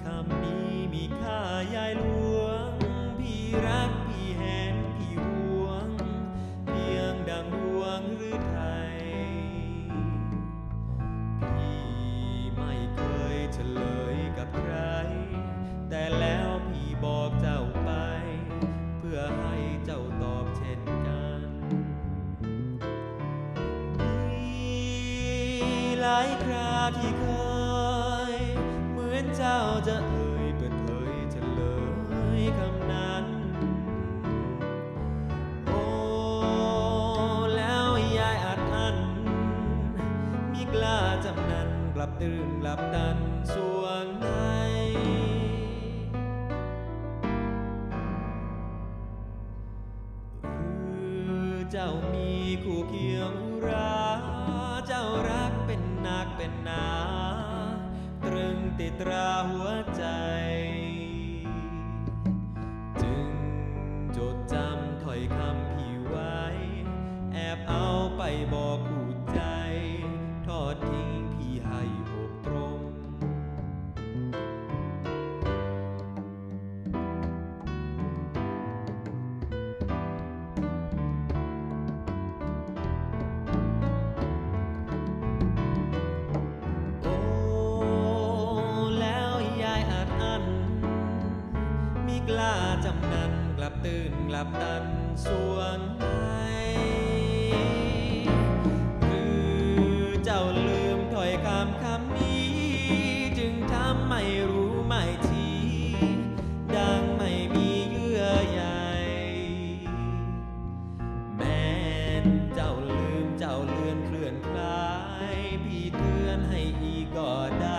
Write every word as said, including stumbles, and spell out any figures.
คำนี้มีค่ายายหลวงพี่รักพี่แหนพี่หวงเพียงดังดวงหรือไทยพี่ไม่เคยเฉลยกับใครแต่แล้วพี่บอกเจ้าไปเพื่อให้เจ้าตอบเช่นกันหลายคราที่เคยเหมือนเจ้าจะเอ่ยเปิดเผยเฉลยคำนั้นโอ้แล้วยายอัดอั้นมิกล้าจำนั้นกลับตื่นกลับดันสวงในหรือเจ้ามีคู่เคียงราเจ้ารักเป็นนักเป็นหนาตรึงติดตราหัวใจจึงจดจำถ้อยคำพี่ไว้แอบเอาไปบอกผู้ใจทอดทิ้งพี่ให้หกตรงกล้าจำนั้นกลับตื่นกลับดันสวงในหรือเจ้าลืมถ้อยคำคำนี้จึงทำไม่รู้ไม่ชี้ดังไม่มีเยื่อใยแม้นเจ้าลืมเจ้าเลือนเคลื่อนคลายพี่เตือนให้อีกก็ได้